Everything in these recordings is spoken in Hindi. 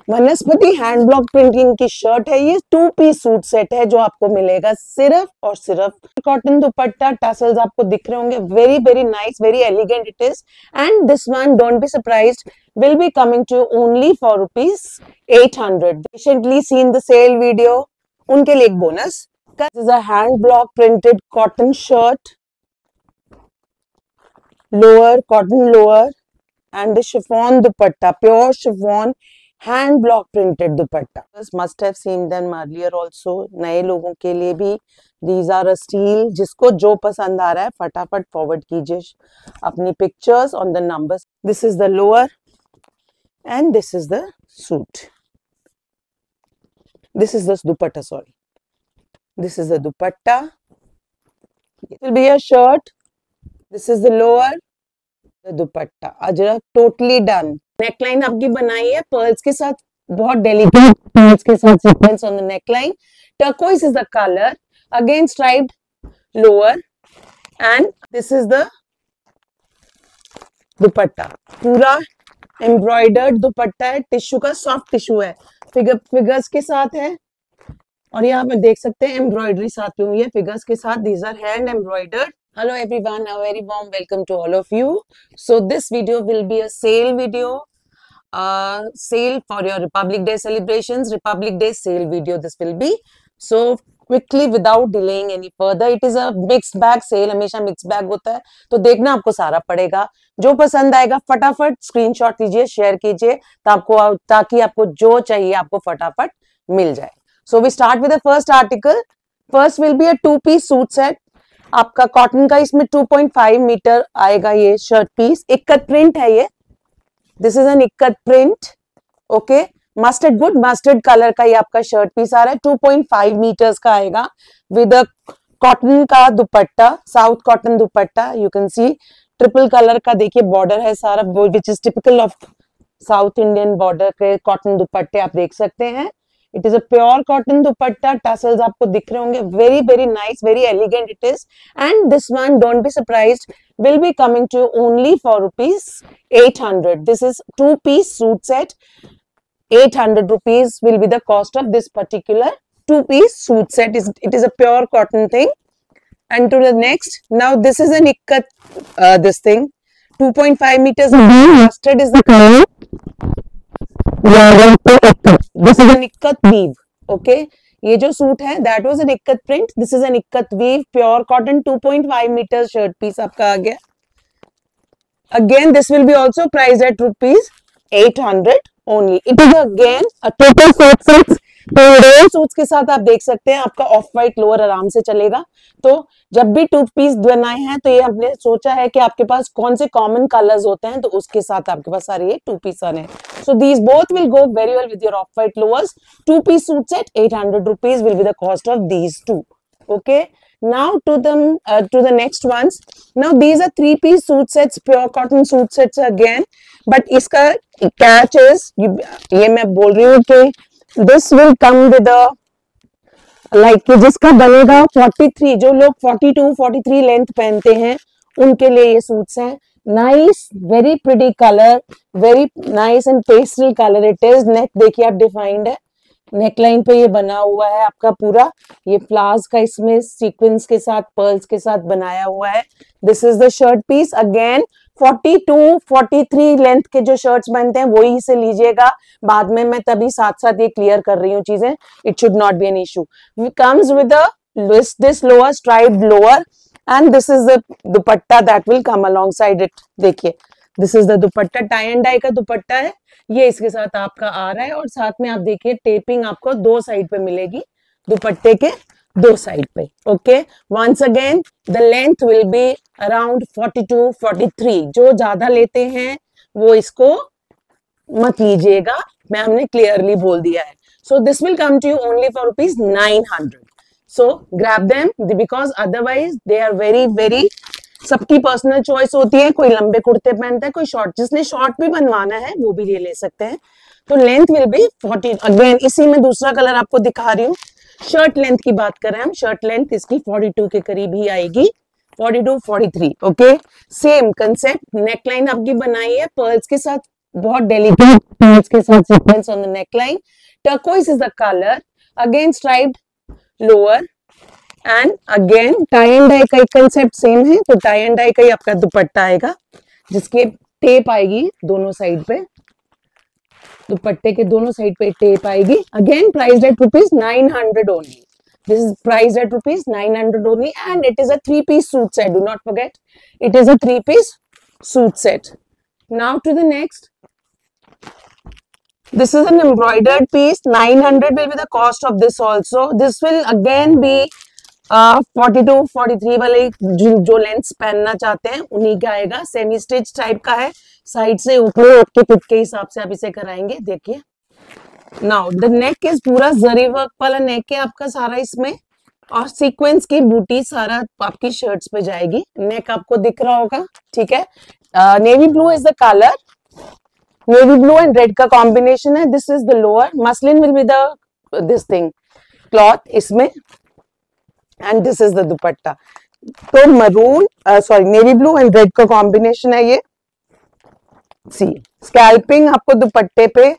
वनस्पति हैंड ब्लॉक प्रिंटिंग की शर्ट है ये। 2 पीस सूट सेट है जो आपको मिलेगा सिर्फ और सिर्फ। कॉटन दुपट्टा, टसल्स आपको दिख रहे होंगे, very very nice, very elegant it is. And this one, don't be surprised, will be coming to you only for rupees 800. Recently seen the sale video, उनके लिए एक bonus. This is a hand block printed cotton shirt, lower, cotton lower, and the chiffon dupatta, pure chiffon hand block printed dupatta. Must have seen them earlier also. नए लोगों के लिए भी these are a steal. जिसको जो पसंद आ रहा है फटाफट फॉरवर्ड कीजिए अपनी pictures on the numbers. This is the lower. And this is the suit. This is the dupatta, sorry. This is the dupatta. It will be a shirt. This is the lower, the dupatta. Ajrak totally done. Neckline आपकी बनाई है pearls के साथ, बहुत delicate pearls के साथ sequence on the neckline. Turquoise is the color. Again striped lower, and this is the dupatta. पूरा एम्ब्रॉयडर्ड दुपट्टा है, टिश्यू का, सॉफ्ट टिश्यू है, फिगर्स के साथ है। और यहाँ पे देख सकते हैं एम्ब्रॉयडरी साथ में हुई है फिगर्स के साथ। These are hand embroidered. Hello everyone, a very warm welcome to all of you. So this video will be a sale video, sale for your Republic Day celebrations, Republic Day sale video this will be. So quickly without delaying any further, it is a mixed bag sale, हमेशा mixed bag होता है तो देखना आपको सारा पड़ेगा। जो पसंद आएगा फटाफट स्क्रीनशॉट लीजिए, शेयर कीजिए ताकि आपको जो चाहिए आपको फटाफट मिल जाए। So we start with the first article. First will be a 2-piece suit set. आपका कॉटन का, इसमें 2.5 मीटर आएगा ये शर्ट पीस। इक्कत प्रिंट है ये। This is an ikat print, okay. Mustard, good mustard colour का ये आपका शर्ट पीस आ रहा है। 2.5 मीटर्स का आएगा विद कॉटन का dupatta, south cotton dupatta. You can see triple colour का देखिए बॉर्डर है सारा, which is typical of South Indian border के कॉटन दुपट्टे आप देख सकते हैं। It is a pure cotton dupatta. Tassels आपको दिख रहे होंगे, very very nice, very elegant it is. And this one, don't be surprised, will be coming to you only for rupees 800. This is 2-piece suit set. 800 rupees will be the cost of this particular 2-piece suit set. It is a pure cotton thing. And to the next, now this is an ikkat, this thing 2.5 meters. Mustard is the color. This is an ikkat weave, okay. ये जो सूट है that was an ikat print, this is an ikat weave, pure cotton, 2.5 metre shirt piece आपका आ गया। Again this will be also priced at rupees 800 only. It is again a total suit sets. तो सूट्स के साथ आप देख सकते हैं आपका ऑफ वाइट लोअर आराम से चलेगा। तो जब भी 2 पीस बनाए हैं तो ये हमने सोचा है कि आपके पास कौन से कॉमन कलर्स होते हैं तो उसके साथ आपके पास सारे ये 2 पीस आने हैं। So these both will go very well with your off white lowers. 2 piece suit set, 800 rupees will be the cost of these two. Okay. Now to the next ones. Now these are 3-piece suit sets, pure cotton suit sets again. But इसका catch is, ये मैं बोल रही हूँ कि this will come with a like जिसका बनेगा 43, जो लोग 42, 43 लेंथ पहनते हैं उनके लिए ये सूट्स हैं। Nice, very pretty colour, very nice and pastel colour it is. Neck देखिए आप डिफाइंड है, नेकलाइन पे ये बना हुआ है आपका पूरा, ये फ्लावर्स का इसमें सीक्वेंस के साथ, पर्ल्स के साथ बनाया हुआ है। This is the shirt piece. Again 42, 43 length के जो शर्ट्स बनते हैं वही से लीजिएगा। बाद में मैं तभी साथ साथ ये क्लियर कर रही हूँ चीजें, it should not be an issue. Comes with this lower striped lower and this is the dupatta that will come alongside it. देखिए this is the dupatta, tie and dye का दुपट्टा है ये, इसके साथ आपका आ रहा है। और साथ में आप देखिए टेपिंग आपको 2 साइड पे मिलेगी, दुपट्टे के 2 साइड पे, okay. Once again the length will be around 42, 43। जो ज्यादा लेते हैं वो इसको मत लीजिएगा, मैं हमने क्लियरली बोल दिया है। So this will come to you only for rupees 900। So grab them because otherwise they are very very, सबकी पर्सनल चॉइस होती है, कोई लंबे कुर्ते पहनता है, कोई शॉर्ट, जिसने शॉर्ट भी बनवाना है वो भी ये ले सकते हैं। तो लेंथ विल बी 40। अगेन इसी में दूसरा कलर आपको दिखा रही हूँ। शर्ट लेंथ की बात करें हम, शर्ट लेंथ इसकी 42 के करीब ही आएगी, 42, 43, ओके। सेम कंसेप्ट, नेकलाइन आपकी बनाई है, पर्ल्स के साथ बहुत डेलिकेट पीस के साथ sequins on the neckline. Turquoise is the colour. Again striped lower and again tie and dye का कंसेप्ट सेम है. तो टाई एंड डाई का ही आपका दुपट्टा आएगा जिसके टेप आएगी दोनों साइड पे. दुपट्टे के दोनों साइड पे टेप आएगी. Again price at ₹900 only. This is priced at ₹900 only, and it is a 3-piece suit set. Do not forget, it is a 3-piece suit set. Now to the next. This is an embroidered piece. 900 will be the cost of this also. This will again be 42-43 वाले जो लेंथ पहनना चाहते हैं उन्हीं का आएगा. सेमी स्टिच टाइप का है. साइड से ऊपर आपके फिट के हिसाब से आप इसे कराएंगे. देखिए. नाउ द नेक इज पूरा जरी वर्क वाला नेक है आपका सारा इसमें, और सीक्वेंस की बूटी सारा आपकी शर्ट्स पे जाएगी. नेक आपको दिख रहा होगा. ठीक है. Navy blue is the colour. Navy blue and red का कॉम्बिनेशन है. This is the lower. Muslin will be the this thing cloth इसमें, and this is the dupatta. तो maroon sorry navy blue and red का कॉम्बिनेशन है ये. सी स्कैल्पिंग आपको दुपट्टे पे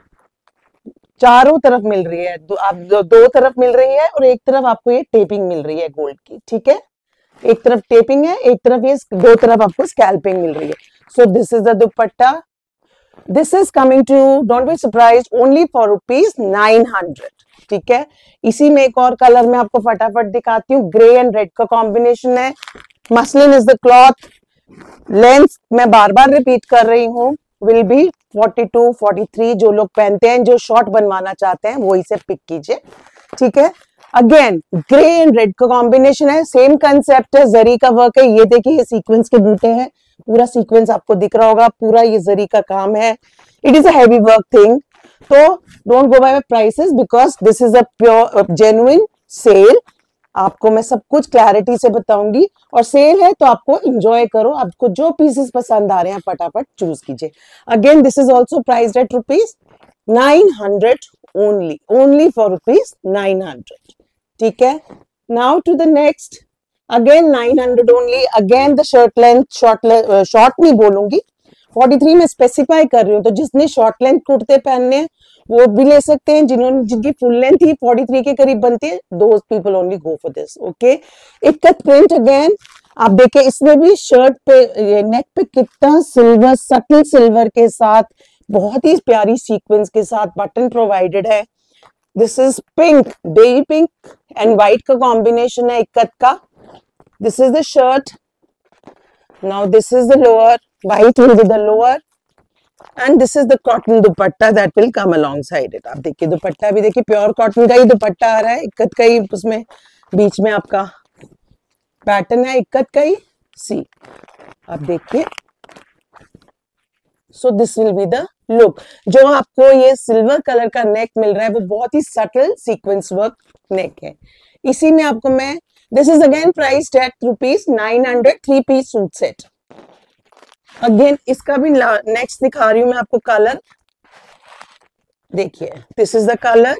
चारों तरफ मिल रही है. आप दो तरफ मिल रही है और एक तरफ आपको ये टेपिंग मिल रही है गोल्ड की. ठीक है. एक तरफ टेपिंग है, एक तरफ ये दो तरफ आपको स्कैल्पिंग मिल रही है. So this is the dupatta. This is coming to, don't be surprised, only for ₹900. ठीक है. इसी में एक और कलर मैं आपको फटाफट दिखाती हूँ. ग्रे एंड रेड का कॉम्बिनेशन है. Muslin is the cloth. Length मैं बार बार रिपीट कर रही हूँ, विल बी 42-43. जो लोग पहनते हैं, जो शॉर्ट बनवाना चाहते हैं, वो इसे पिक कीजिए. ठीक है. अगेन ग्रे एंड रेड का कॉम्बिनेशन है. सेम कंसेप्ट है. जरी का वर्क है. ये देखिए, ये सीक्वेंस के बूटे हैं. पूरा सीक्वेंस आपको दिख रहा होगा. पूरा ये जरी का काम है. It is a heavy work thing. तो don't go by prices because this is a pure genuine sale. आपको मैं सब कुछ क्लैरिटी से बताऊंगी, और सेल है तो आपको एंजॉय करो. आपको जो पीसेस पसंद आ रहे हैं फटाफट चूज कीजिए. Again this is also priced at ₹900 only. Only for ₹900. ठीक है. Now to the next. Again 900 only. Again the shirt length, short नहीं बोलूंगी, 43 में स्पेसिफाई कर रही हूँ. तो जिसने शॉर्ट लेंथ कुर्ते पहनने हैं वो भी ले सकते हैं. जिनकी फुल लेंथ ही 43 के करीब बनती है, those people only go for this. Okay. Ikat print. Again आप देखिए, इसमें भी शर्ट पे नेक पे कितना सिल्वर, सटल सिल्वर के साथ बहुत ही प्यारी सीक्वेंस के साथ बटन प्रोवाइडेड है. This is pink, baby pink and white का कॉम्बिनेशन है इक्कत का. This is the shirt. Now this is the lower. White will be the lower, and this is the cotton dupatta that will come alongside it. आप देखिए, दुपट्टा भी देखिए, प्योर कॉटन का ही दुपट्टा आ रहा है. इक्कत का ही उसमें बीच में आपका पैटर्न है, इक्कत का ही. सी आप देखिए. So this will be the look. जो आपको ये सिल्वर कलर का नेक मिल रहा है वो बहुत ही सटल सीक्वेंस वर्क नेक है. इसी में आपको मैं, this is again priced at ₹900. 3-piece suit set. अगेन इसका भी नेक्स्ट दिखा रही हूं मैं आपको कलर. देखिए, this is the colour.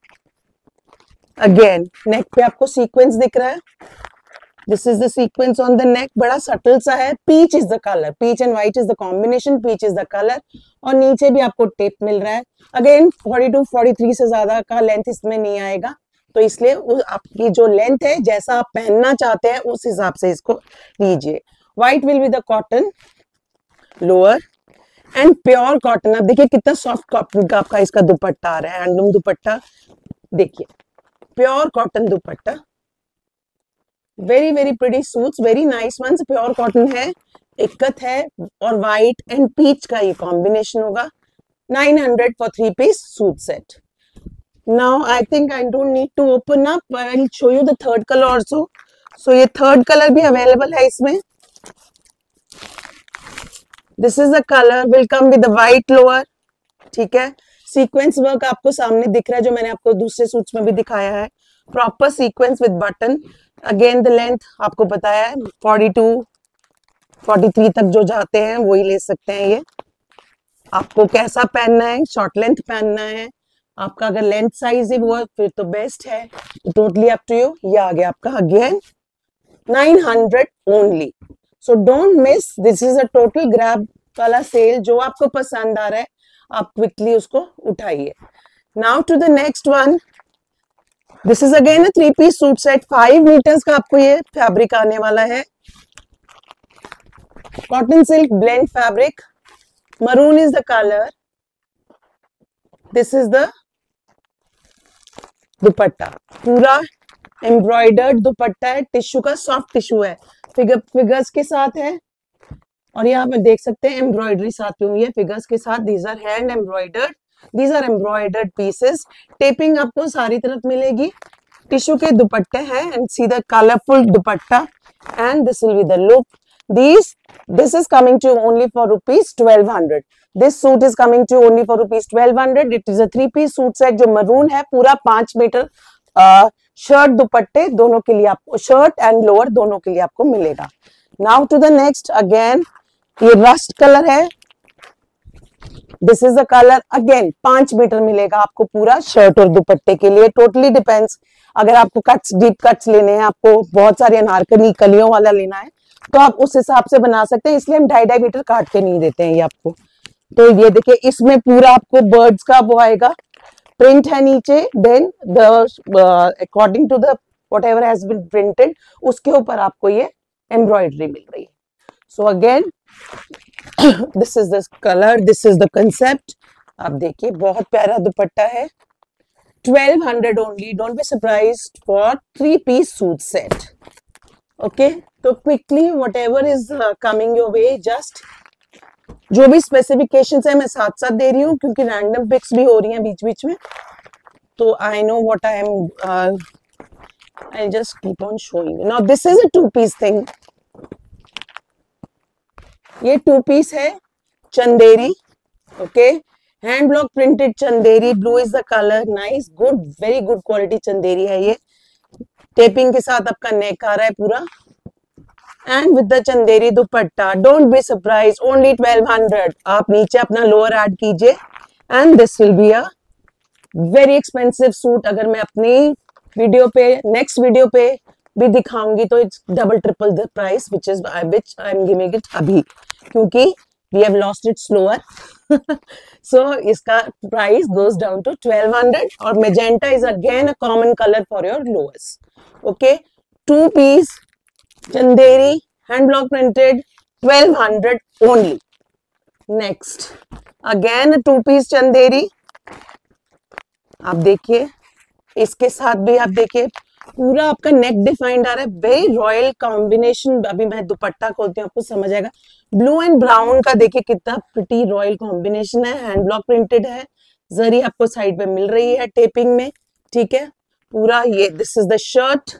Again neck पे आपको सीक्वेंस दिख रहा है. This is the sequins on the neck. बड़ा सटल सा है. Peach is the colour. Peach and white is the combination. Peach is the colour. और नीचे भी आपको टेप मिल रहा है. अगेन 42-43 से ज्यादा का लेंथ इसमें नहीं आएगा, तो इसलिए आपकी जो लेंथ है, जैसा आप पहनना चाहते हैं उस हिसाब से इसको लीजिए. White will be the cotton lower and pure cotton. अब देखिए कितना सॉफ्ट कॉटन का आपका इसका दुपट्टा आ रहा है. हैंडलूम दुपट्टा. देखिए, pure cotton dupatta. Very very pretty suits, very nice ones. Pure cotton है, इक्कत है, और व्हाइट एंड पीच का ये कॉम्बिनेशन होगा. 900 for 3-piece suit set. Now I think I don't need to open up. I will show you the third colour also. So ये थर्ड कलर भी अवेलेबल है इसमें. This is the colour. Will come with the white lower. ठीक है. सीक्वेंस वर्क आपको सामने दिख रहा है, जो मैंने आपको दूसरे सूट्स में भी दिखाया है. Proper sequence with button. Again the length आपको बताया है, 42-43 तक जो जाते हैं वही ले सकते हैं. ये आपको कैसा पहनना है, शॉर्ट लेंथ पहनना है, आपका अगर लेंथ साइज है वो फिर तो बेस्ट है. Totally up to you. ये आ गया आपका again 900 only. So don't miss. This is a total grab वाला सेल, जो आपको पसंद आ रहा है आप क्विकली उसको उठाइए। Now to the next one, this is again a 3 piece suit set, 5 metres का आपको ये फैब्रिक आने वाला है। Cotton silk blend fabric, maroon is the colour, this is the dupatta, पूरा एम्ब्रॉयडर्ड दुपट्टा है, टिश्यू का सॉफ्ट टिश्यू है, फिगर्स के साथ है, और यहाँ पे देख सकते हैं एम्ब्रॉयडरी साथ में हुई है फिगर्स के साथ। These are hand embroidered, these are embroidered pieces. Taping आपको सारी तरफ मिलेगी, टिश्यू के दुपट्टे हैं, and see the colourful dupatta, and this will be the look. This is coming to only for rupees 1200. This suit is coming to only for rupees 1200. It is a 3-piece suit set जो मरून है, पूरा 5 मीटर शर्ट दुपट्टे दोनों के लिए आपको, शर्ट एंड लोअर दोनों के लिए आपको मिलेगा। Now to the next, again ये रस्ट कलर है, this is the colour, again 5 metre मिलेगा आपको पूरा शर्ट और दुपट्टे के लिए। टोटली डिपेंड्स, अगर आपको कट्स, डीप कट्स लेने हैं, आपको बहुत सारे अनारकली कलियों वाला लेना है तो आप उस हिसाब से बना सकते हैं, इसलिए हम 2.5 मीटर काट के नहीं देते हैं ये आपको। तो ये देखिए, इसमें पूरा आपको बर्ड्स का वो आएगा, प्रिंट है नीचे, then the according to the whatever has been printed उसके ऊपर आपको ये एम्ब्रॉयडरी मिल रही है। So again this is the colour, this is the concept. आप देखिए बहुत प्यारा दुपट्टा है, 1200 only, don't be surprised for 3-piece suit set. Okay, तो quickly whatever is coming your way, just जो भी स्पेसिफिकेशंस है मैं साथ साथ दे रही हूँ क्योंकि रैंडम पिक्स भी हो रही हैं बीच बीच में, तो I know what I am, I just keep on showing. Now this is a 2-piece thing, ये 2-piece है Chanderi, okay, hand block printed Chanderi, blue is the colour, nice, good, very good quality Chanderi है ये। टेपिंग के साथ आपका नेक आ रहा है पूरा, and with the Chanderi dupatta. Don't be surprise, only 1200। आप नीचे अपना लोअर ऐड कीजिए, and this will be a very expensive suit. अगर मैं अपनी वीडियो पे, नेक्स्ट वीडियो पे भी दिखाऊंगी तो it's double triple the price which I am giving it अभी, क्योंकि we have lost it slower. So इसका प्राइस गोज डाउन टू 1200, और magenta is again a common colour for your lowers. Okay, 2-piece Chanderi hand block printed, 1200 only. Next again 2-piece Chanderi, आप देखिए इसके साथ भी आप देखिए पूरा आपका नेक डिफाइंड आ रहा है, वेरी रॉयल कॉम्बिनेशन। अभी मैं दुपट्टा खोलती हूँ आपको समझ आएगा। ब्लू एंड ब्राउन का देखिए कितना प्रिटी रॉयल कॉम्बिनेशन है, हैंड ब्लॉक प्रिंटेड है, जरी आपको साइड पे मिल रही है टेपिंग में, ठीक है पूरा। ये this is the shirt,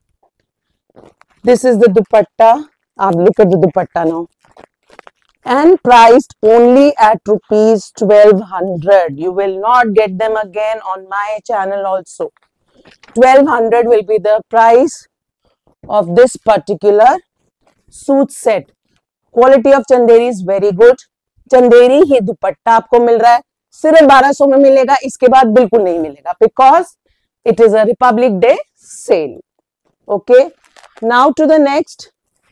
this is the dupatta, आप look at the dupatta now, and priced only at rupees 1200. You will not get them again on my channel also. 1200 will be the price of this particular suit set. Quality of chanderi is very good. Chanderi ही दुपट्टा आपको मिल रहा है, सिर्फ 1200 में मिलेगा, इसके बाद बिल्कुल नहीं मिलेगा, because it is a Republic Day sale. Okay, now to the next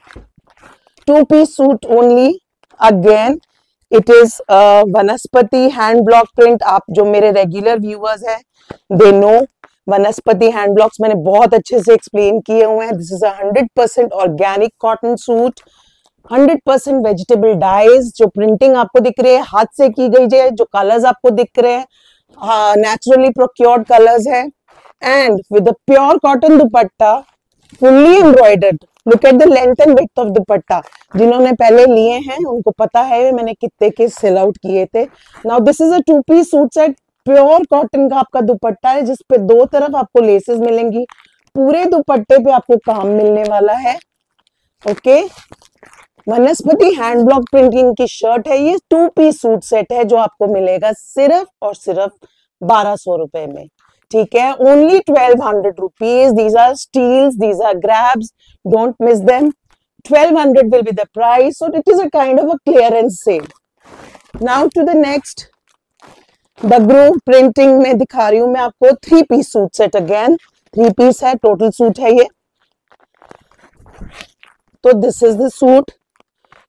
2-piece suit only. Again it is वनस्पति हैंड ब्लॉक प्रिंट। आप जो मेरे रेगुलर व्यूअर्स हैं दे नो वनस्पति हैंड ब्लॉक्स मैंने बहुत अच्छे से एक्सप्लेन किए हुए हैं। This is 100% organic cotton suit, 100% vegetable dyes. जो प्रिंटिंग आपको दिख रही है हाथ से की गई है, जो कलर्स आपको दिख रहे हैं नेचुरली प्रोक्योर्ड कलर्स है, and with pure cotton dupatta, fully embroidered. Look at the length and width of dupatta, जिन्होंने पहले लिए हैं उनको पता है मैंने कितने के सेल आउट किए थे। Now this is a 2-piece suit set, pure cotton का आपका दुपट्टा है, जिसपे 2 तरफ आपको लेसेस मिलेंगी, पूरे दुपट्टे पे आपको काम मिलने वाला है। ओके, वनस्पति हैंड ब्लॉक प्रिंटिंग की शर्ट है, ये 2-piece सूट सेट है जो आपको मिलेगा सिर्फ और सिर्फ 1200 रुपए में, ठीक है, only 1200 rupees. These are steals, these are grabs, don't miss them. 1200 will be the price, so it is a kind of a clearance sale. Now to the next, Bagru printing में दिखा रही हूं मैं आपको 3-piece suit set. Again 3-piece है, टोटल सूट है ये। तो this is the suit,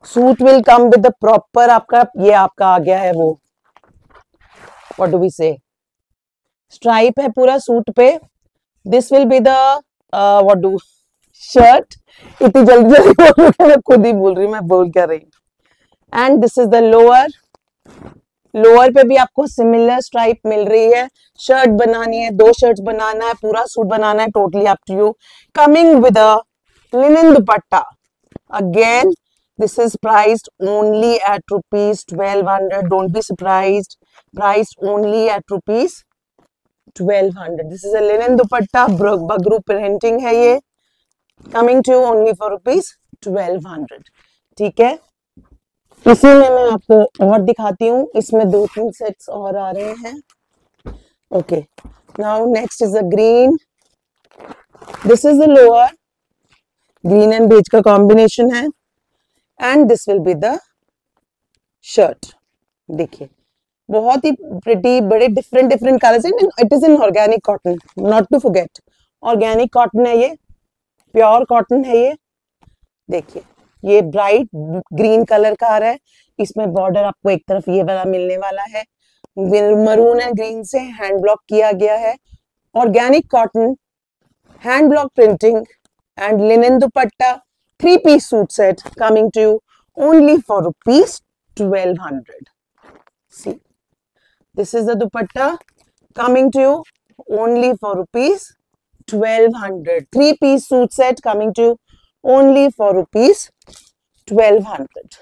suit will come with the proper, आपका ये आपका आ गया है वो, what do we say, stripe है पूरा सूट पे. This will be the what do shirt. इतनी जल्दी जल्दी बोल रही हूँ, मैं खुद ही बोल रही हूँ मैं बोल क्या रही. And this is the lower. Lower पे भी आपको सिमिलर स्ट्राइप मिल रही है. शर्ट बनानी है, 2 शर्ट्स बनाना है, पूरा सूट बनाना है, totally up to you. Coming with a linen dupatta. Again this is priced only at rupees 1200. Don't be surprised, priced only at rupees 1200. This is a linen dupatta, Bagru printing है ये. Coming to only for rupees 1200. ठीक है, इसी में मैं आपको और दिखाती हूँ. इसमें 2-3 सेट्स और आ रहे हैं. Okay, now next is a green. This is the lower, green and beige का कॉम्बिनेशन है. And this will be the shirt. देखिए बहुत ही प्रिटी, बड़े डिफरेंट डिफरेंट कलर्स हैं. It is in organic cotton, not to forget. Organic cotton है ये, प्योर कॉटन है ये. देखिए ये ब्राइट ग्रीन कलर का आ रहा है. इसमें बॉर्डर आपको एक तरफ ये वाला मिलने वाला है, मरून एंड ग्रीन से हैंड ब्लॉक किया गया है. Organic cotton, hand block printing and linen dupatta. 3 piece suit set coming to you only for rupees 1200. See, this is the dupatta coming to you only for rupees 1200. 3 piece suit set coming to you only for rupees 1200.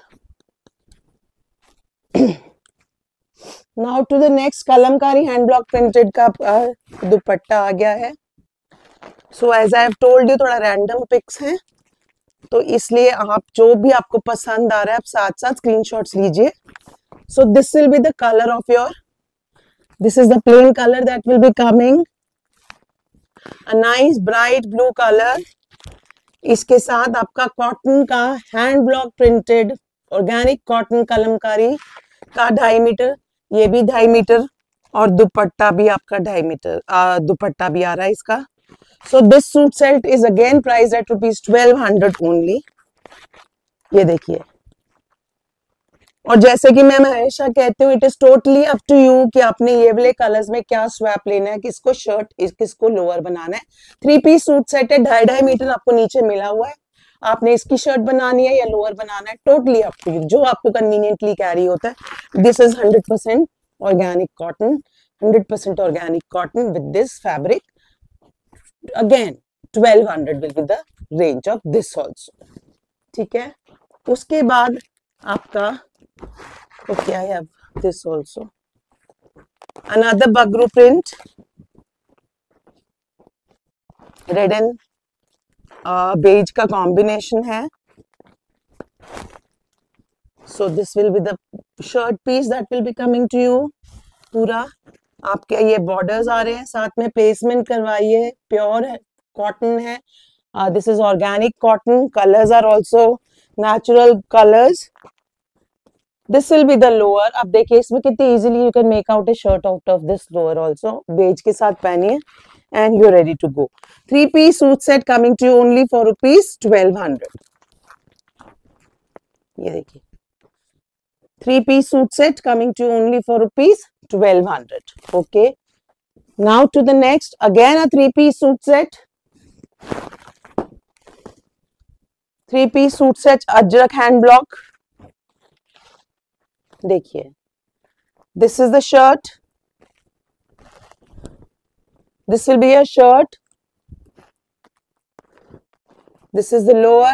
Now to the next, kalamkari hand block printed का दुपट्टा आ गया है. So as I have told you, थोड़ा रैंडम पिक्स हैं, तो इसलिए आप जो भी आपको पसंद आ रहा है आप साथ साथ स्क्रीनशॉट्स लीजिए. So this will be the color of your, this is the plain color that will be coming, a nice bright blue color. इसके साथ आपका कॉटन का hand block printed organic cotton kalamkari का 2.5 मीटर, ये भी 2.5 मीटर, और दुपट्टा भी आपका 2.5 मीटर दुपट्टा भी आ रहा है इसका. So this suit set is again priced at rupees 1200 only. ये देखिए, और जैसे कि मैं हमेशा कहती हूँ, it is totally up to you कि आपने ये वाले कलर्स में क्या स्वैप लेना है, किसको शर्ट किसको लोअर बनाना है. 3 पीस सूट सेट है, 2.5 मीटर आपको नीचे मिला हुआ है. आपने इसकी शर्ट बनानी है या लोअर बनाना है, टोटली अप टू यू, जो आपको कन्वीनियंटली कैरी होता है. This is 100% organic cotton, 100% organic cotton with this fabric. Again 1200 will be the range of this also. ठीक है, उसके बाद आपका, okay, I have this also, another bagru print, red and beige का combination है. So this will be the shirt piece that will be coming to you. पूरा आपके ये borders आ रहे हैं, साथ में placement करवाइए. प्योर कॉटन है. This is organic cotton. Colors are also natural colors. This will be the lower. अब देखिए इसमें कितनी easily you can make out a shirt out of this lower also. Beige के साथ पहनिए and you're ready to go. 3 piece suit set coming to you only for rupees 1200. ये देखिए 3 piece suit set coming to you only for rupees 1200. Okay. Now to the next, again a 3 piece suit set. 3 piece suit set, ajrak hand block. देखिए this is the shirt, this will be a shirt, this is the lower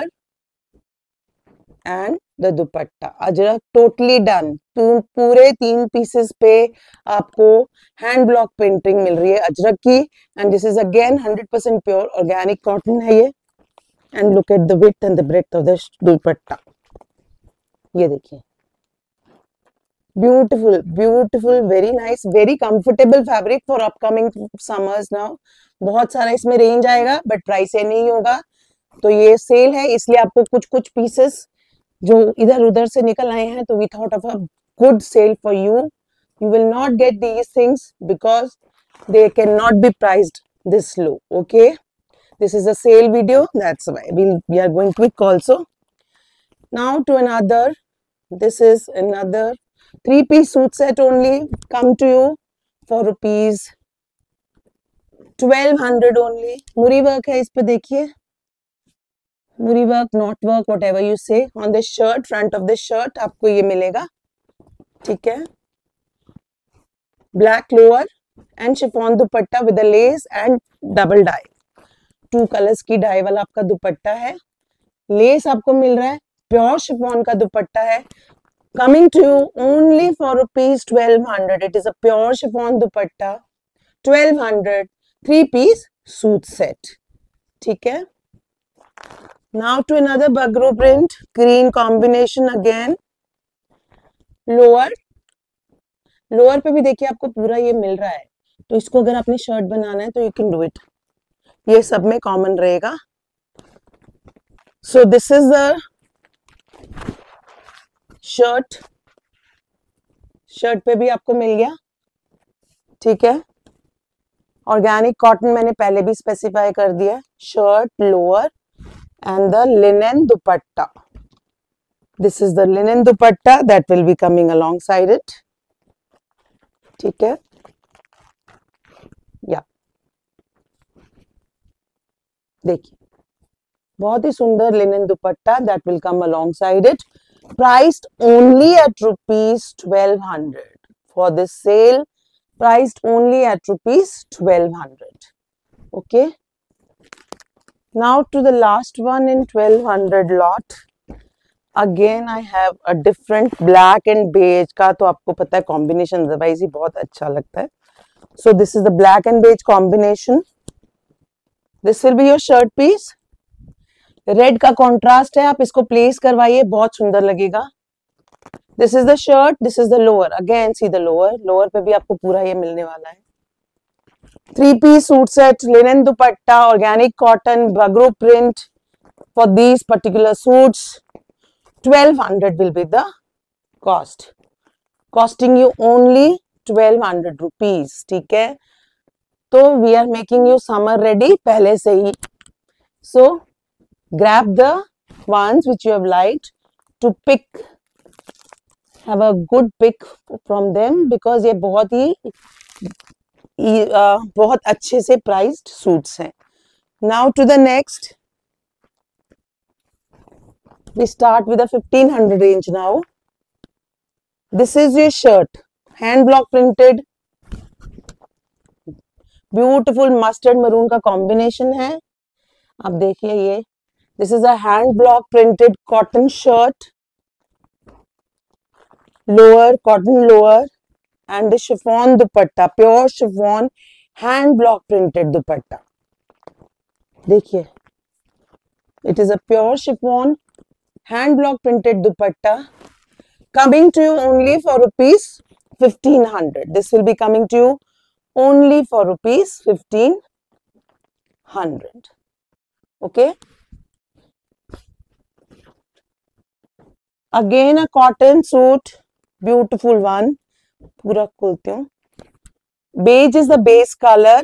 and the dupatta. Ajrak totally done. पूरे 3 पीसेस पे आपको हैंड ब्लॉक प्रिंटिंग मिल रही है अजरक की. and this is again 100% pure organic cotton है ये. and look at the width and the breadth of the dupatta. ये देखिए, beautiful, beautiful, very nice, very comfortable fabric for upcoming summers now. बहुत सारा इसमें रेंज आएगा बट प्राइस ये नहीं होगा. तो ये सेल है इसलिए आपको कुछ कुछ पीसेस जो इधर उधर से निकल आए हैं, तो we thought of a good sale for you. You will not get these things because they can not be priced this low. Okay, this is a sale video, that's why we are going quick also. Now to another, this is another 3-piece suit set only, come to you for rupees 1200 only. मुरी वर्क है इस पे, देखिए मुरी work, not work, whatever you say, on this shirt, front of this shirt आपको ये मिलेगा, ठीक है. Black lower and chiffon dupatta with a lace and double dye, 2 colours की डाई वाला आपका दुपट्टा है. लेस आपको मिल रहा है, प्योर शिफॉन का दुपट्टा है. Coming to you only for rupees 1200. It is a pure chiffon dupatta, 1200, 3-piece suit set. ठीक है. Now to another bagru print, green combination again. Lower पे भी देखिए आपको पूरा ये मिल रहा है, तो इसको अगर आपने शर्ट बनाना है तो you can do it. ये सब में कॉमन रहेगा. So this is the shirt पे भी आपको मिल गया, ठीक है. ऑर्गेनिक कॉटन मैंने पहले भी स्पेसिफाई कर दिया. Shirt, lower and the linen dupatta. This is the linen dupatta that will be coming alongside it, ठीक है. या देखिए बहुत ही सुंदर linen dupatta that will come alongside it. Priced only at rupees 1200 for this sale. Priced only at rupees 1200. Okay. Now to the last one in 1200 lot. Again I have a different black and beige का, तो आपको पता है combination otherwise ही बहुत अच्छा लगता है. So this is the black and beige combination. This will be your shirt piece. Red का कॉन्ट्रास्ट है, आप इसको प्लेस करवाइए, बहुत सुंदर लगेगा. This is the shirt, this is the lower. Again see the lower. Lower पे भी आपको पूरा ये मिलने वाला है. 3-piece suit set, linen dupatta, organic cotton, Bagru print for these particular suits. 1200 will be the cost, costing you only 1200 rupees, ठीक है. तो we are making you summer ready पहले से ही. सो grab the ones which you have liked to pick, have a good pick from them because ये बहुत ही बहुत अच्छे से priced suits हैं. Now to the next, we start with a 1500 range now. This is your shirt, hand block printed, beautiful mustard maroon का combination है. आप देखिए ये, this is a hand block printed cotton shirt, lower, cotton lower and the chiffon dupatta, pure chiffon hand block printed dupatta. देखिए it is a pure chiffon hand block printed dupatta coming to you only for rupees 1500. This will be coming to you only for rupees 1500. Okay. Again a cotton suit, beautiful one. पूरा खोलती हूँ. Beige is the base color.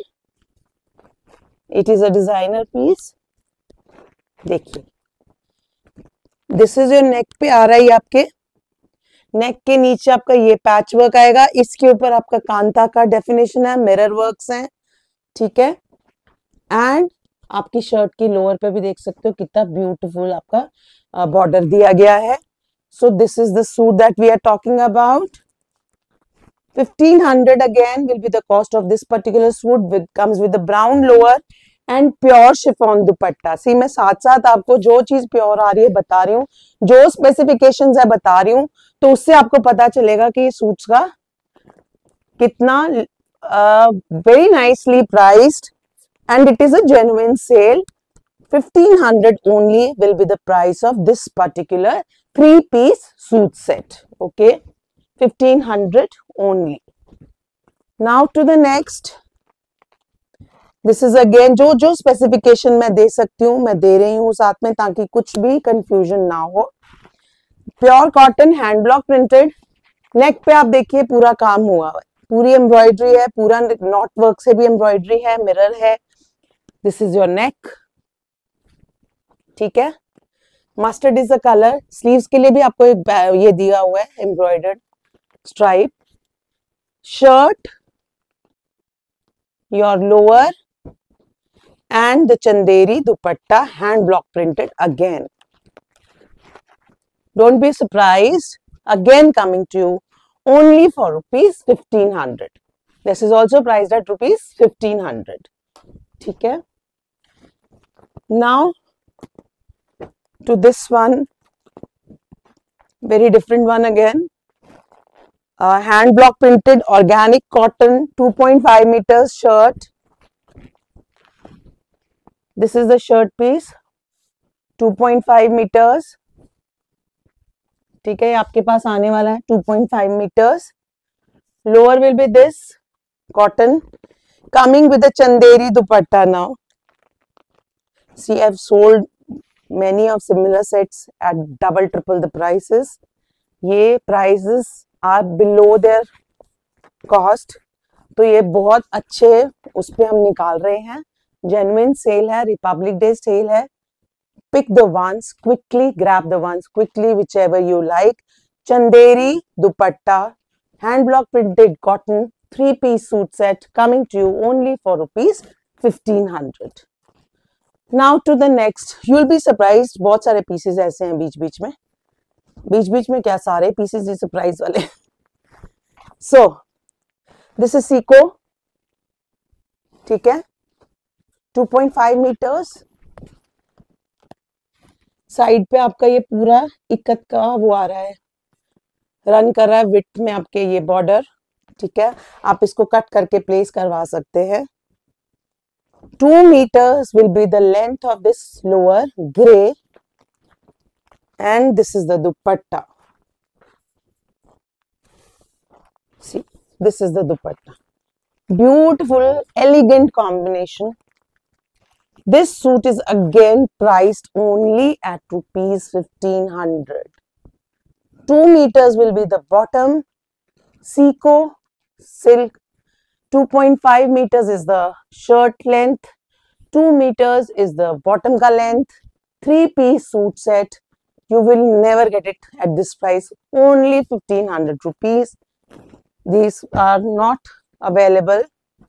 It is a designer piece. देखिए, this is your neck पे आ रहा है, आपके नेक के नीचे आपका ये पैच वर्क आएगा. इसके ऊपर आपका कांता का डेफिनेशन है, मिरर वर्क्स हैं, ठीक है. एंड आपकी शर्ट की लोअर पे भी देख सकते हो कितना ब्यूटीफुल आपका बॉर्डर दिया गया है. So this is the suit that we are talking about. 1500 again will be the cost of this particular suit. Comes with the brown lower and pure chiffon dupatta. See, मैं साथ साथ आपको जो चीज प्योर आ रही है बता रही हूँ, जो स्पेसिफिकेशंस है बता रही हूँ, तो उससे आपको पता चलेगा कि ये सूट्स का कितना very nicely priced and it is a genuine sale. 1500 only will be the price of this particular 3-piece suit set. Okay, 1500 only. Now to the next. This is again जो स्पेसिफिकेशन मैं दे सकती हूँ मैं दे रही हूँ साथ में, ताकि कुछ भी कंफ्यूजन ना हो. Pure cotton hand block printed. Neck पे आप देखिए पूरा काम हुआ है, पूरी एम्ब्रॉयडरी है, पूरा नॉट वर्क से भी एम्ब्रॉयडरी है, मिरर है. दिस इज योर नेक, ठीक है. Mustard is the colour. Sleeves के लिए भी आपको एक ये दिया हुआ है embroidered stripe. Shirt, your lower and the chanderi dupatta hand block printed again. Don't be surprised, again coming to you only for rupees 1500. This is also priced at rupees 1500. ठीक है. Now to this one, very different one again. Hand block printed organic cotton 2.5 meters shirt. This is the shirt piece, 2.5 meters. ठीक है, आपके पास आने वाला है 2.5 meters. Lower will be this cotton, coming with a chanderi dupatta now. See, I've sold many of similar sets at double, triple the prices. ये prices are below their cost. तो ये बहुत अच्छे उस पे हम निकाल रहे हैं. Genuine sale है, Republic Day sale है. Pick the ones quickly, grab the ones quickly, whichever you like. Chanderi dupatta, hand block printed cotton, 3-piece suit set coming to you only for rupees 1500. Now to the next. You'll be surprised. बहुत सारे pieces ऐसे हैं बीच बीच में क्या सारे pieces ये surprise वाले. So this is Seiko. ठीक है, 2.5 meters. साइड पे आपका ये पूरा इक्कत का वो आ रहा है, रन कर रहा है विड्थ में आपके ये बॉर्डर. ठीक है, आप इसको कट करके प्लेस करवा सकते हैं. 2 meters will be the length of this lower gray, and this is the dupatta. See, this is the dupatta. Beautiful, elegant combination. This suit is again priced only at rupees 1500. 2 meters will be the bottom. Seiko silk. 2.5 meters is the shirt length. 2 meters is the bottom ka length. 3-piece suit set. You will never get it at this price. Only 1500 rupees. These are not available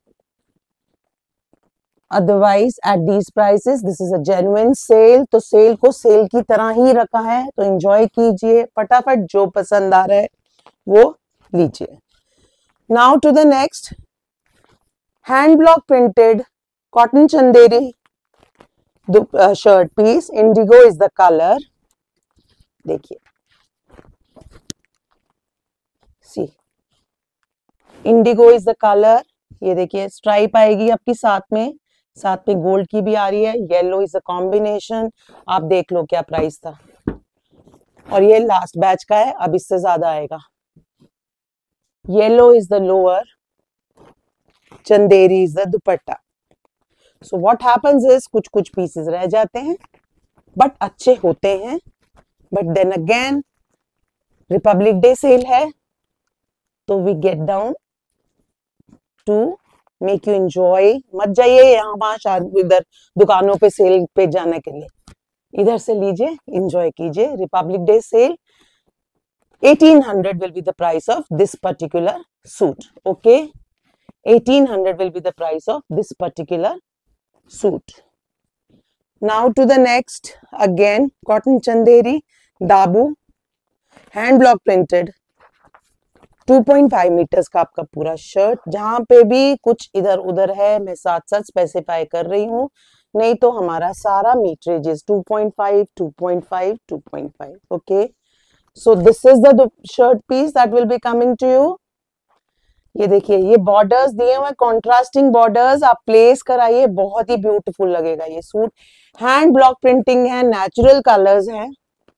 otherwise at these prices. This is a genuine sale. तो सेल को सेल की तरह ही रखा है, तो एंजॉय कीजिए. फटाफट जो पसंद आ रहा है वो लीजिए. Now to the next. Hand block printed cotton chanderi shirt piece. Indigo is the color. देखिए, see, indigo is the color. ये देखिए स्ट्राइप आएगी आपकी साथ में गोल्ड की भी आ रही है. Yellow is a combination. आप देख लो क्या प्राइस था, और ये लास्ट बैच का है, अब इससे ज्यादा आएगा. Yellow is the lower, Chanderi is the dupatta. So what happens is कुछ पीसेस रह जाते हैं बट अच्छे होते हैं. But then again Republic day sale है, तो we get down to make you enjoy. मत जाइए यहाँ वहां इधर दुकानों पे सेल पे जाने के लिए. इधर से लीजिए, एंजॉय कीजिए. Republic day sale 1800 will be the price of this particular suit. Okay, 1800 will be the price of this particular suit. Now to the next. Again cotton chanderi dabu, hand block printed 2.5 meters का आपका पूरा शर्ट. जहां पे भी कुछ इधर उधर है मैं साथ स्पेसिफाई कर रही हूँ, नहीं तो हमारा सारा meterage is 2.5 2.5 2.5. Okay, so this is the shirt piece that will be coming to you. ये देखिए, ये बॉर्डर्स दिए हुए कॉन्ट्रास्टिंग बॉर्डर्स, आप प्लेस कराइए, बहुत ही ब्यूटीफुल लगेगा ये सूट. हैंड ब्लॉक प्रिंटिंग है, नेचुरल कलर्स हैं.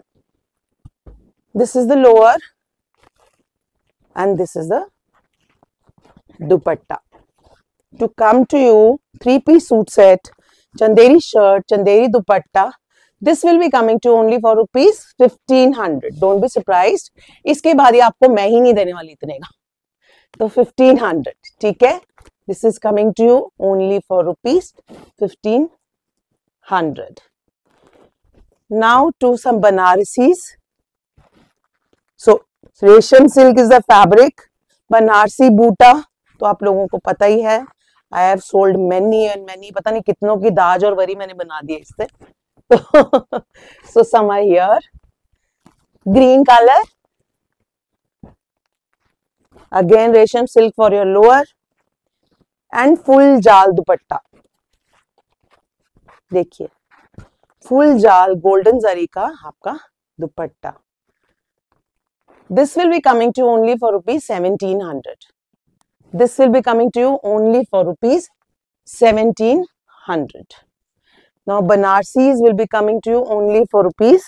This is the lower and this is the dupatta. To come to you, 3-piece suit set, chanderi shirt, chanderi dupatta. This will be coming to only for rupees 1500. Don't be surprised. इसके बाद ये आपको मैं ही नहीं देने वाली इतने का, तो 1500. ठीक है, this is coming to you only for rupees 1500. Now to some Banarsis. So रेशम silk is the fabric. Banarasi बूटा तो आप लोगों को पता ही है. I have sold many and many, पता नहीं कितनों की दाज और वरी मैंने बना दी इससे. So some are here. Green color. Again रेशम सिल्क for your lower. And full जाल दुपट्टा. देखिए फुल जाल गोल्डन जरी का आपका दुपट्टा. This will be coming to you only for rupees 1700. This will be coming to you only for rupees 1700. Now Banarsis will be coming to you only for rupees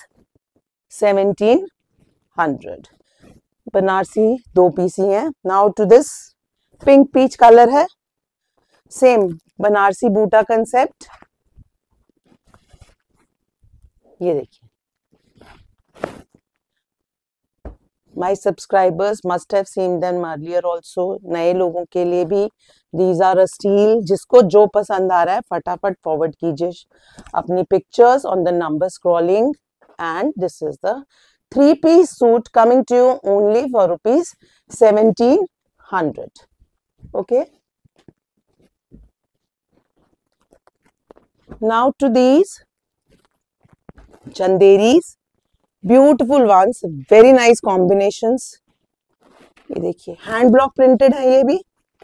1700. Banarsi दो पीस ही हैं. Now to this pink peach color है. Same बनारसी बूटा कंसेप्ट. ये देखिए. My subscribers must have seen them earlier also. नए लोगों के लिए भी these are a steal. जिसको जो पसंद आ रहा है फटाफट फॉरवर्ड कीजिए अपनी pictures on the number scrolling. And this is the 3-piece suit coming to you only for rupees 1700. Okay. Now to these Chanderis. Beautiful ones, very nice combinations. ये देखिए हैंड ब्लॉक प्रिंटेड है. ये भी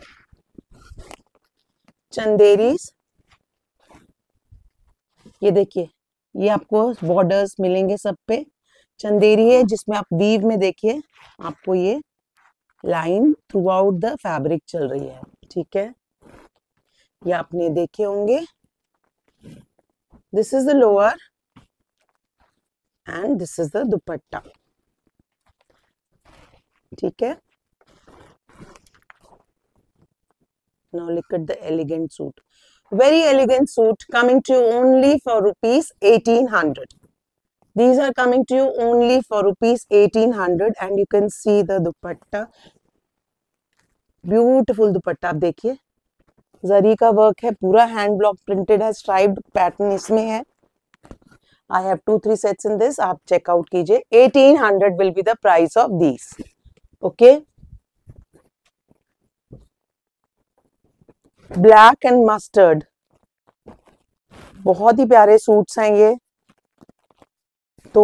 चंदेरीज. ये देखिए ये आपको बॉर्डर्स मिलेंगे सब पे. चंदेरी है जिसमें आप वीव में देखिए आपको ये line throughout the fabric चल रही है. ठीक है, ये आपने देखे होंगे. This is the lower and this is the dupatta. ठीक है. Now look at the elegant suit. Very elegant suit coming to you only for rupees 1800. These are coming to you only for rupees 1800 and you can see the dupatta. Beautiful dupatta. आप देखिए जरी का वर्क है, पूरा हैंड ब्लॉक प्रिंटेड है, स्ट्राइप्ड पैटर्न इसमें है. I have 2-3 sets in this. आप चेकआउट कीजिए. 1800 will be the price of these. Okay. Black and mustard. बहुत ही प्यारे सूट्स हैं ये. तो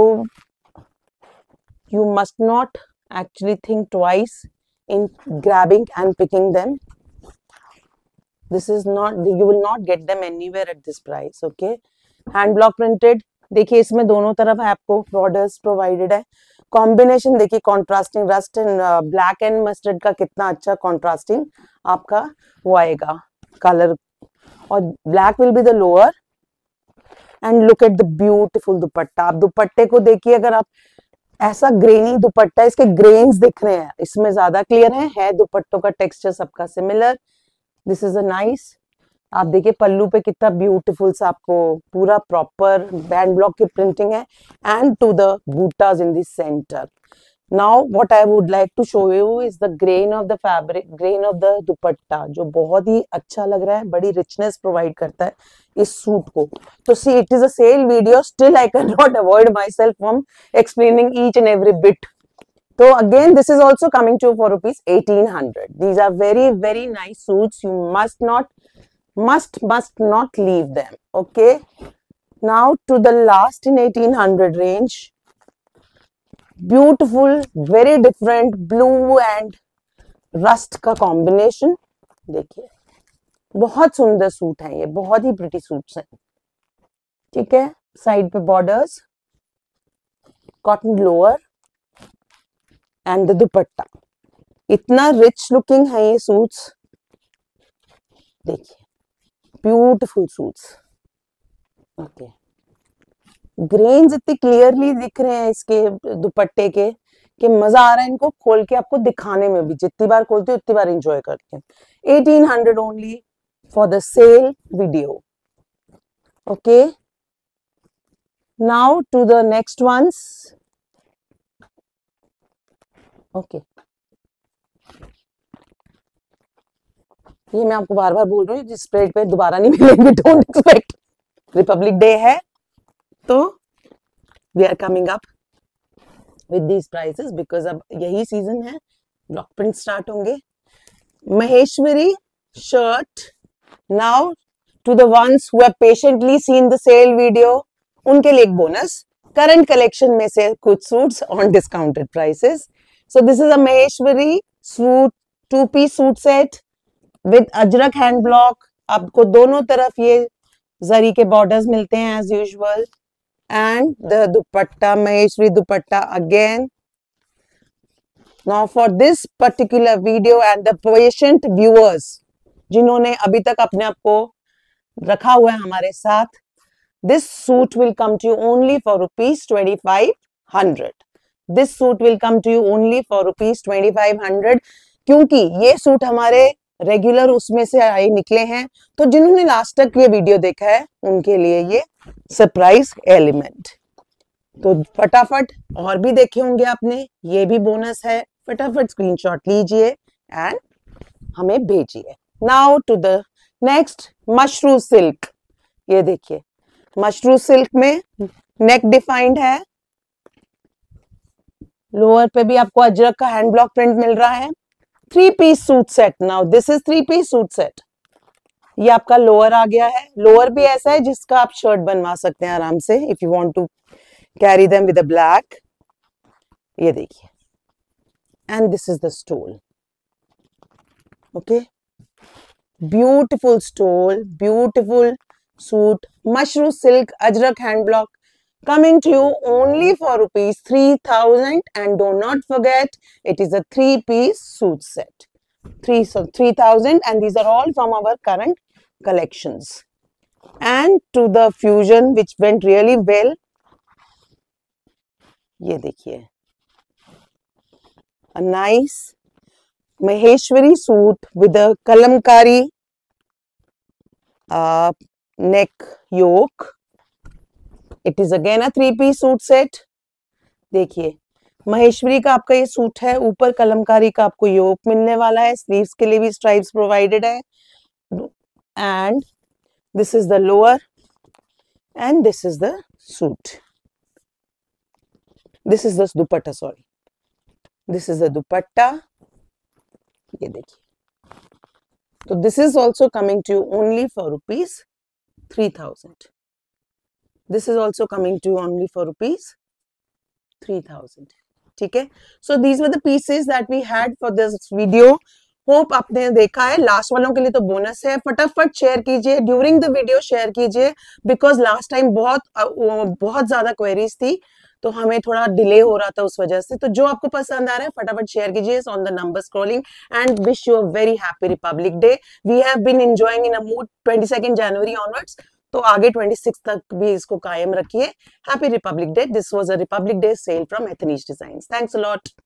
you must not actually think twice in grabbing and picking them. This is not, you will not get them anywhere at this price. Okay. Hand block printed. देखिए इसमें दोनों तरफ है आपको बॉर्डर्स प्रोवाइडेड है. कॉम्बिनेशन देखिए contrasting rust and black and mustard का कितना अच्छा कॉन्ट्रास्टिंग आपका वो आएगा कलर. और black will be the lower. And look at the beautiful dupatta. आप दुपट्टे को देखिए, अगर आप ऐसा ग्रेनी दुपट्टा, इसके ग्रेन्स दिख रहे हैं इसमें ज्यादा क्लियर है दुपट्टों का टेक्सचर सबका similar. This is a nice. आप देखिए पल्लू पे कितना ब्यूटीफुल सा आपको पूरा प्रॉपर बैंड ब्लॉक की प्रिंटिंग है. एंड टू द बूटाज in the centre. Now what I would like to show you is the grain of the fabric, grain of the dupatta, जो बहुत ही अच्छा लग रहा है, बड़ी रिचनेस प्रोवाइड करता है इस सूट को. तो see it is a sale video, still I can not avoid myself from explaining each and every bit. So again this is also coming to for rupees 1800. These are very very nice suits. You must not leave them. Okay. Now to the last in 1800 range. Beautiful, very different blue and rust का combination. देखिए बहुत सुंदर सूट है ये, बहुत ही प्रिटी सूट्स हैं. ठीक है. साइड पे borders, cotton lower and the dupatta. इतना रिच लुकिंग है ये सूट्स. देखिए ब्यूटीफुल सूट्स. ओके. ग्रेन्स इतने क्लियरली दिख रहे हैं इसके दुपट्टे के कि मजा आ रहा है इनको खोल के आपको दिखाने में भी. जितनी बार खोलते हो उतनी बार एंजॉय करते हैं. 1800 only for the sale video. Okay. Now to the next ones. Okay. ये मैं आपको बार बार बोल रही हूँ, जिस स्प्रेड पे दोबारा नहीं मिलेंगे. Don't expect. रिपब्लिक डे है तो we are coming up with these prices because अब यही सीजन है, ब्लॉक प्रिंट स्टार्ट होंगे. Maheshwari shirt, now to the ones who have patiently seen the sale video, उनके लिए एक बोनस. करंट कलेक्शन में से कुछ suits on discounted prices. So this is a Maheshwari suit 2-piece suit set with Ajrakh hand block. आपको दोनों तरफ ये जरी के बॉर्डर्स मिलते हैं as usual. And the dupatta, Maheshwari dupatta again. Now for this particular video and the patient viewers जिन्होंने अभी तक अपने आप को रखा हुआ है हमारे साथ, this suit will come to you only for rupees 2500. This suit will come to you only for rupees 2500 क्योंकि ये सूट हमारे रेगुलर उसमें से आए निकले हैं. तो जिन्होंने लास्ट तक ये वीडियो देखा है उनके लिए ये सरप्राइज एलिमेंट. तो फटाफट और भी देखे होंगे आपने, ये भी बोनस है. फटाफट स्क्रीनशॉट लीजिए एंड हमें भेजिए. Now to the next, mashru silk. ये देखिए मशरू सिल्क में नेक डिफाइंड है, लोअर पे भी आपको अजरक का हैंड ब्लॉक प्रिंट मिल रहा है. 3-piece suit set. Now this is 3-piece suit set. ये आपका लोअर आ गया है. लोअर भी ऐसा है जिसका आप शर्ट बनवा सकते हैं आराम से if you want to carry them with a black. ये देखिए and this is the stole. Okay, beautiful stole, beautiful suit, mushroom silk, ajrak hand block, coming to you only for rupees 3000. And do not forget, it is a 3-piece suit set. 3000, and these are all from our current collections. And to the fusion which went really well, ये देखिए a nice Maheshwari suit with a kalamkari neck yoke. It is again a 3-piece suit set. देखिए महेश्वरी का आपका ये सूट है, ऊपर कलमकारी का आपको योक मिलने वाला है, स्लीव्स के लिए भी स्ट्राइप्स प्रोवाइडेड है. And this is the lower and this is the suit. This is the dupatta, sorry, this is the dupatta. ये देखिए. तो this is also coming to you only for rupees 3000. This is also coming to you only for rupees 3000. ठीक है. So these were the pieces that we had for this video. Hope आपने देखा है. लास्ट वालों के लिए तो बोनस है. फटाफट शेयर कीजिए, ड्यूरिंग द वीडियो शेयर कीजिए, बिकॉज लास्ट टाइम बहुत ज्यादा क्वेरीज थी तो हमें थोड़ा डिले हो रहा था उस वजह से. तो जो आपको पसंद आ रहा है फटाफट शेयर कीजिए on the number scrolling. And wish you a very happy republic day. We have been enjoying in a mood 22 January onwards. तो आगे 26 तक भी इसको कायम रखिए. Happy republic day. This was a republic day sale from Ethnese designs. Thanks a lot.